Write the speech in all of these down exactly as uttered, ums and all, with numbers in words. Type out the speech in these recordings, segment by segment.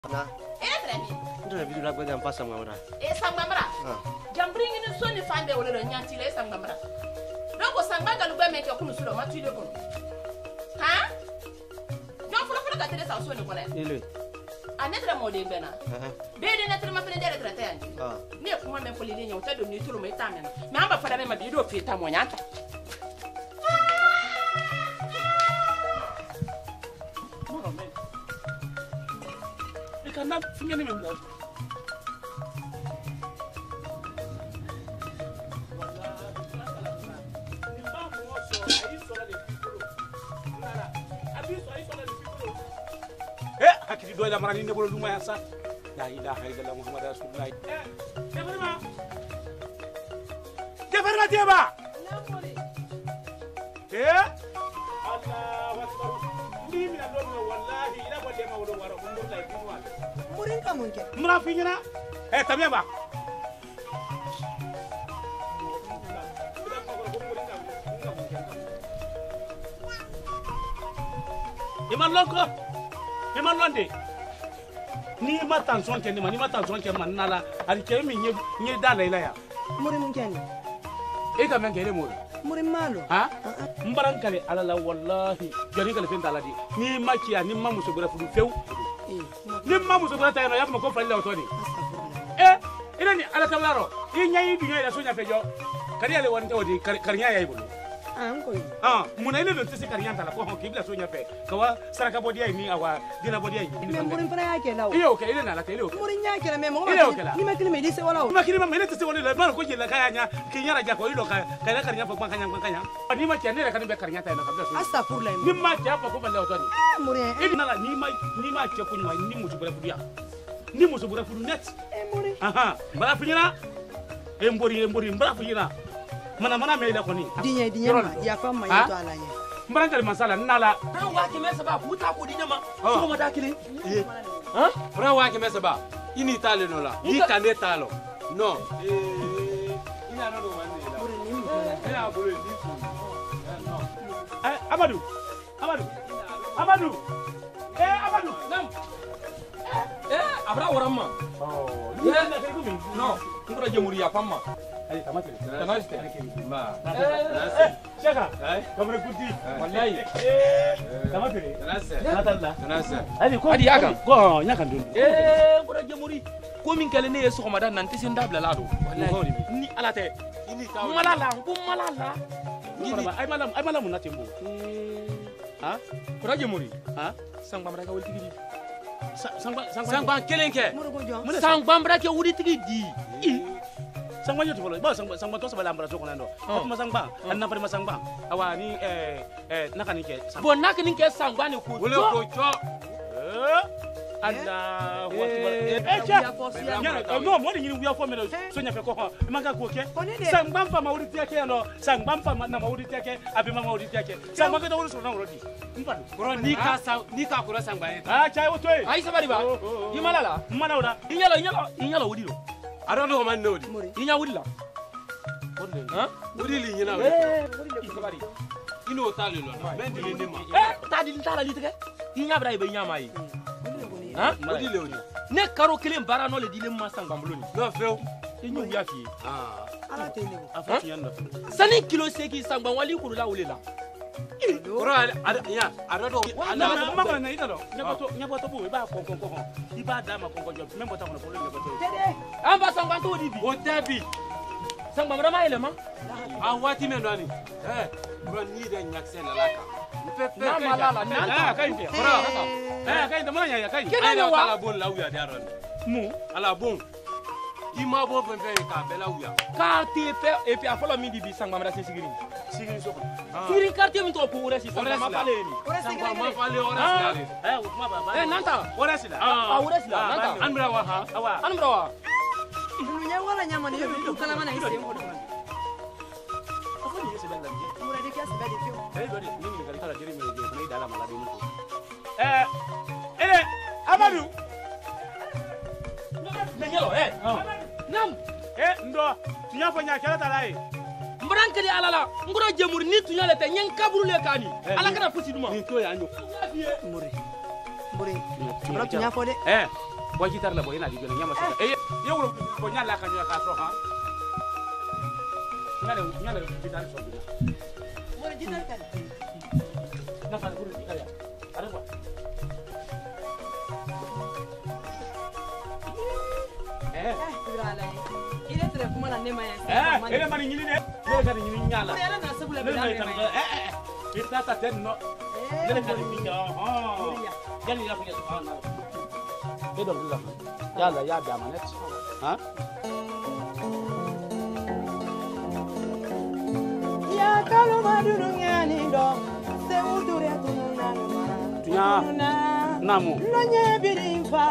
Na. Eh très bien. Ndra bidu la gbe pas sangmamra. Eh sangmamra. Ah. Jambring ni so ni fambe wala do nyanti le sangmamra. Donc sangmanga lu ba me ke kunu sulo matu ile kono. Ha? Donc folo folo ka tele sa so ni kola. Ile. Anetra mode bena. Ah. Be de netra ma fene dere trata yanji. Ah. Ne kuma me foli le nyauta do ni tulu me tamen. Me amba fada me ma bi do feta mo nyanta. Kana finge ni memla. Eh, hakili doy la marani ne bolo duma ya sa. La ilaha illallah Muhammad rasulullah. Eh, defarma. Defarma tiaba. Eh? Allahu akbar. Ni mi ando wallahi ila wale ma wodo waro mun dai dinwa. Murin kamun ke. Muna finyina. Eh, tamia ba. Iman lonko. Iman londe. Ni ma tension ke ni ma ni ma tension ke man nala. Ari ke mi nye nye dala ila ya. Murin mun ke ni. E ka men gele mo. Murin malo. Ha? Mbaran kale alala wallahi. Jari kale fen daladi. Ni ma kiya ni ma muso bura fudu few. Ni ma muso bura tayno ya ma ko falle otoni. Eh, ina ni ala tawlaro. I nyai bi nyai da sonya fejo. Kari ale wonte odi karinya yayi bulu. Ah, ko yi. Ah, muna ile do tisi karinya tala ko kibla sonya fe. Kawa saraka bodi ay ni awa dina bodi ay. Me murin fana ya ke lawo. Iyo ke ile na la ke ile. Murin ya ke me mo. Ile o ke la. Ni ma kili me dise wala o. Ma kili ma mele tisi wala la ma ko jila kaya nya kinyara jako ilo ka kaya karinya fa kanya kanya. Ni ma kiya ne ka ni be karinya tayno kabla sonya. Astaghfirullah. Ni ma kiya fa ko falle otoni. Murin. Ini nala ni ma ni ma kiya kunywa ni muso bura fudu ya. Ni muso bura fudu net. Eh murin. Aha, mbara finyina. Embori embori mbara finyina. Mana mana me ila koni. Dinye dinye ma ya fa ma yato ala nya. Mbara kali masala nala. Ran wa ke mesa ba ku ta ku dinye ma. Ko ma dakile. Eh. Hein? Ran wa ke mesa ba. Ini tale no la. Ni kane talo. No. Eh. Ina no do mande la. Murin ni mu. Ina bolo di tu. No. Eh, Amadou. Amadou. Amadou. Eh, Amadou. Nam. Eh, abra waramma. Oh, ni na na ko mi. No, ngura jemuri ya famma. Ay, tamate. Tanaste. Ma. Eh, Shaka. Ay. Kamera kuti. Wallahi. Eh, tamate. Tanase. Natalla. Tanase. Ay, ko. Adi yaga. Ko, nyaka ndun. Eh, ngura jemuri. Ko min kale ne yeso ramadan nan tisin dabla lado. Wallahi. Ni alate. Ini tawo. Malala, ko malala. Ay malam, ay malam na tembo. Ha? Ngura jemuri. Ha? Sang bamra ka wuli tigi. Sangba Sang sangba ban kelenke. Murin ko jo. Sang bamra ke wuli tigi di. sangba yoto bolo ba sangba sangba to sabala ambara soko nando atuma sangba anna pare masangba awa ni eh eh nakani ke Bon nak ni ke sang bani ko. Wole ko cho. eh Allah akbar eh cha no mo ni we afo me so nya fe ko manga ko ke sangba pa mawudi tiake no sangba pa na mawudi tiake abi ma mawudi tiake sangba ke do wuri so na wuri mpadu Bro ni ka sa ni ka kura sang ban. ah cha woto e Ai sabari ba. Yi malala. mana wala Inyalo inyalo inyalo wudi do. I don't know man no di. Inya wudi la. ha Wodi li nyina. Eh, wudi le sabari. Ino tale no. Ben di le ma. Eh, ta di ta la litike. Inya bra ibe inya mai. Ha? Wodi le oni. Ne karo kelen bara no le dile ma sang bambuloni. No feo. Inyu ya fi. Ah. Ala te ne. afa yanda Sani kilo seki sang ban wali kuru la wule la. Bro ada ya, ada do. na ma na ida do nyaboto nyaboto bu ba ko ko ko iba da ma ko ko job membo ta ko ko nyaboto Dede. Amba sang ban to di bi. O tabi. Sang ban ma ile ma. A wati men do ni. Eh, bro ni de nyakse la laka. Pepe. Na malala na ah ta. kai nte bro eh kai nte mana ya kai Kene ne wa. Ala bon la uya de aron. mu Ala bon. Di ma bon fen fen ka bela uya. Ka te pe e pi afolo mi di bi sang ban ra se sigiri. sigiri soko Sigiri quartier mi to ko ore si sang ban ma pale ni. Ora Sang sigara ma gele. fale ora ah sinale. eh ma ba ba Eh nanta. ora sila Ah ore si la nanta. Anbra wa ha. awa An brawa. Dulu nya wala nya mani yo du kala mana ise mo. afa ni yesi bella ni Murin de kias be de fio. eh do ni ni ngari kala jeri me je ni dala mala de ni eh ele Amadou Ne nyalo eh. Nam. eh ndo tinya fa nya kala talai Mbran kadi alala. Ngoro jemur ni tunyale te nyen kaburu le kani. Ala kana fusi duma. ni to ya nyo Murin. Murin. Abra tunya fo de. eh wajitar la boy na di gëna ñama sa e yow ko ñala ka ñu ka so ha ñala ñala jitar so bi mo jitar kan na fa ko di kala ara ba eh brala ile tre kuma na nema ya eh ele mani ñini ne le ka ni ñini ñala ele na sabula le brala eh eh kita ta ten no le ka ni pinga ha jali ya punya subhana itu bilang ya lah ya ada manet ha ya kalau madurungnya nih dong seudurnya tunan tunya namu nanya birimfa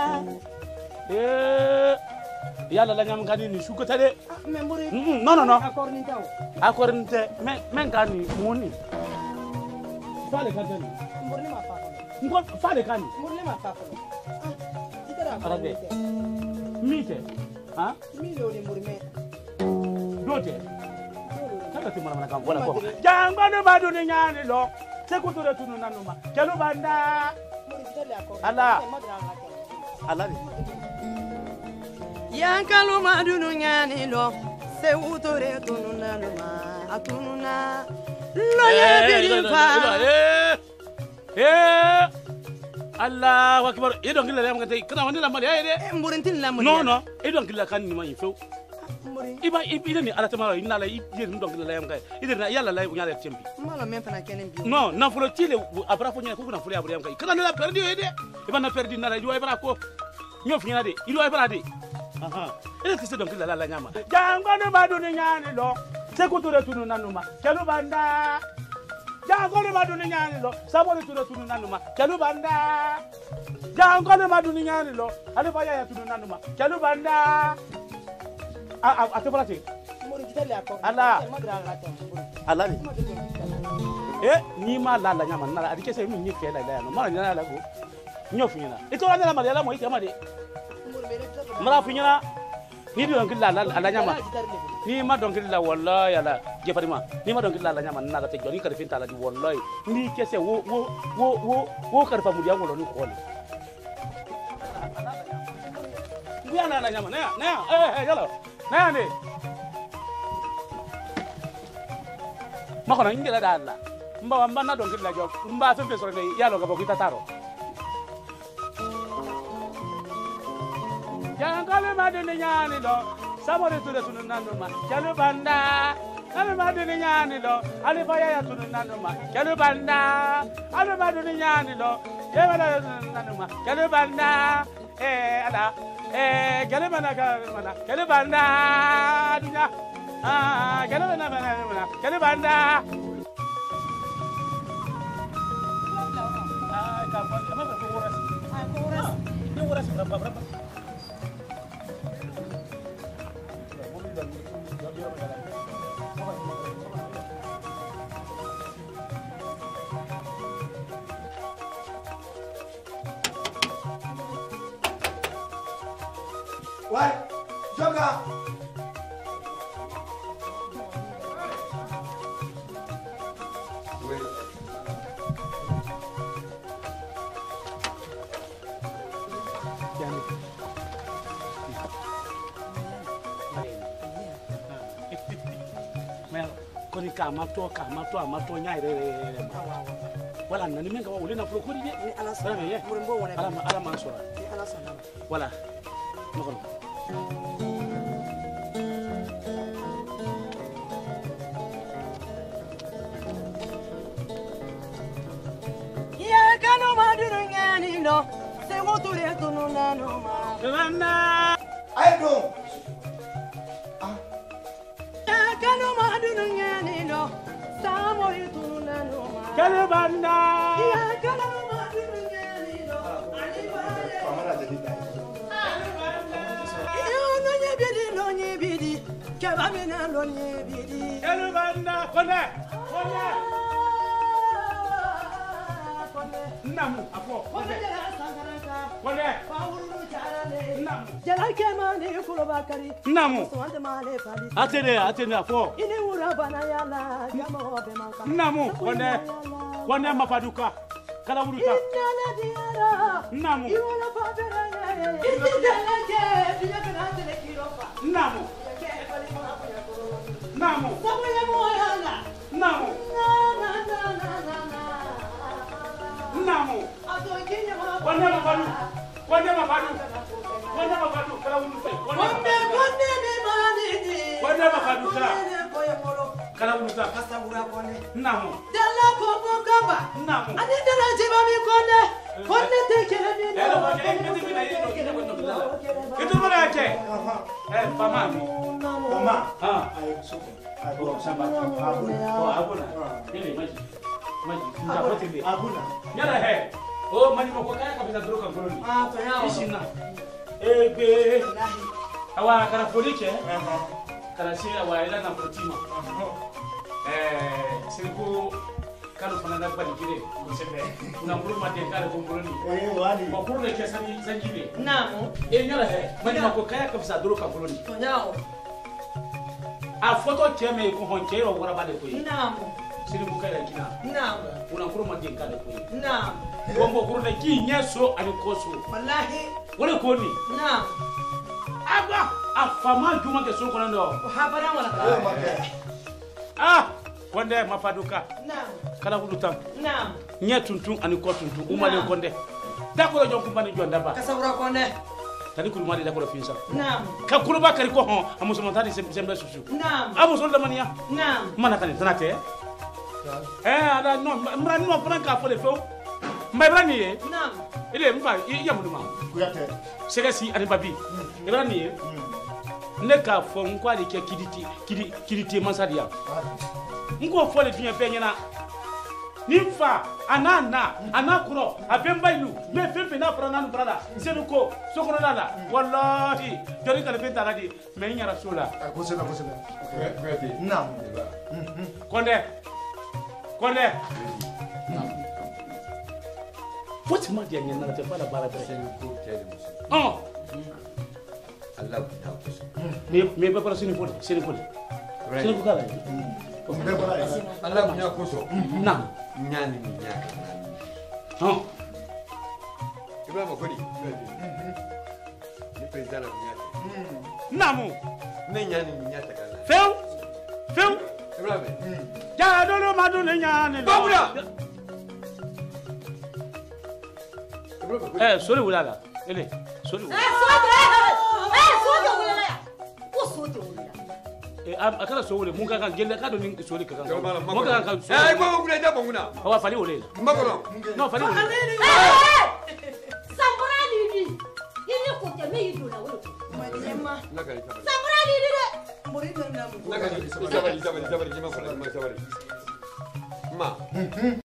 eh ya lah nyam kani ni suko tade memori no no no akor ni tahu akor nte men men kani muni fale kadani memori ma fa ngol fale kani memori ma fa arabe mite ha milo ni murme dote kada timara mana kan wala ko jangba ne badu ni nyani lo se ko to retunu nanuma kelu banda ala ala yang kalau madunu nyani lo se utore tunu nanuma atununa lo ya birimfa eh Allah akbar idon gilla lam ngate kana wani lamar ya ide mburintin lamar no no idon gilla kan ni ma yifo mburi iba iba ni ala tamara inna la idir ndon gilla lam kay idir na yalla la nyala tembi malo men fana kenen bi no na fulo tile abra fo nyala ko na fulo abra yam kay kana la perdi ide iba na perdi na la do ibra ko nyof nyina de ido ibra de aha ile kise don gilla la nyama jangwa ne badu ni nyani lo se ko to retunu nanuma kelu banda jangole maduni nyani lo sabole tuno tunu nanuma kelu banda jangole maduni nyani lo ale faya ya tunu nanuma kelu banda a a atebala te mburi kitale akor ala madra ngata ala ni eh ni ma la la nyama na adi kese mi ni ke la la no mara nyana la go nyofu nyana ito la nyala mari la mo ikama de mburi bere to mara fu nyana ni di on la la nyama ni ma don la wallahi ala je farima ni ma don la la nyama na la te jori ka finta la di wallahi ni kese wo wo wo wo wo karfa mu dia ngolo ni ko ni biya na la nyama na na eh eh yalo na ni ma ko na ngi la dalla mba wa mba na don la job mba fe fe so ne yalo ga bokita taro jangale madene nyani lo sabore tule tunu nanuma kelu banda ale madene nyani lo ale faya ya tunu nanuma kelu banda ale madene nyani lo ye wala nanuma kelu banda eh ala eh kelu banda mana kelu banda dunya ah kelu banda mana kelu banda ah kapan apa berkuras ah kuras ini kuras berapa berapa Ouais, Joga. Oui. Mel, koni kama to kama to ama to nyai re re. Wala nani menga wa ulena fulo kodi de. ala sa Ala ye. murimbo wona Ala ala mansura. ala sa na Wala. Nokon. ya kalau madunu nyani lo se utore tunu nanuma Banda. Ayo. ya kalau madunu nyani lo samori tunu nanuma Kale banda. ya kalau madunu nyani lo ani bare Kamera jadi dah. iyo no nyebidi no nyebidi kabamena no nyebidi Kale banda. Kone. Kone. Namu apo. Kone. Kone. Namu. Jalal kemane kulo bakari Namu. sonde male fali Atene atene apo. ini ura bana yala jamo be maka Namu. Kone. Kone mafaduka. kala wulu ta namu namu namu namu namu wanda mafadu wanda mafadu wanda mafadu kala wulu fe wanda wanda mafadu kala kala wulu ta namu dalla ko ko kaba namu ani dalla jeba mi konne konne te kele mi Hello, what are you doing? Itu mana aja? Eh, paman. Mama. Ah, Ayo suka. oh, sabar. Oh, aku nak. Ini maju, maju. Tidak boleh ini. Abuna. Nyala he. Oh, maju mau kaya kau bisa turun ke koloni. ah paya Di sini. Eh, be. Awak kana polisi eh? Kana si awak ila na protima. Eh, siriku kalau fana nak balik kiri, mungkin una mulu mati kali kumuloni. Eh, wani. Mau kurun ke sanji sanji be. namu Eh, nyala he. Maju mau kaya kau bisa turun ke koloni. nyao A foto cheme ko honche ro wara bale ko yi. namu Siri bu kala kina. namu Una kurun mati kali ko yi. namu Bombo kurun da ki nyeso ani koso. wallahi Wala ko ni. namu Aba afama juma ke so ko ndo. habara wala Eh, maka. Ah, konde mafaduka. namu Kala hulu tam. namu Nye tuntun ani ko tuntun umale konde. Dakoro jon kumbani jon daba. kasawura konne Tani kulmadi dakoro finsa. namu Ka kulba kari ko hon amuso montadi sembe susu. namu Amuso la mania. namu Mana kan tanate. Eh, ada no mra no franka fo le fo. Mbay brani ye. namu Ile mfa ya muduma. Kuyate. Segasi ani babi. Brani ye. Ne ka fo nkwa de ke kiditi kidi kiditi masadia. Nko fo le dunya pe nyana. Nimfa anana anakuro abembailu me fefe na prana nu brada senuko sokono dada wallahi jori kala benta ladi me nyara sula Kusema kusema. Kuyate. Naam. konde konde what ma dia nyana na te fala bara bre oh Allah ku ta kusa. me me ba para sini fol sini fol sini ko kala Kumbe bora. Allah ku nya kuso. na Nyani ni nyaka. oh Ibrahim Kodi. Ni president ku nyaka. namu Ne nyani ni nyaka kala. feu feu Ibrahim. ja do lo madu le nyane Babura. Ibrahim Kodi. eh sori wulala ele sori wulala Eh, sote wulala ya. Ko sote wulala. Eh, akala so wole mun ka kan gelle ka do ni so le ka kan Yo mala mun ka kan so Eh, ko ku le da bonguna. awa fali wole Mbakoro. no fali wole Sambura lidi. Yini ko te me yido la wolo. Nakali sabari. Sambura lidi de. Nakali sabari sabari sabari jima kola sabari. Ma.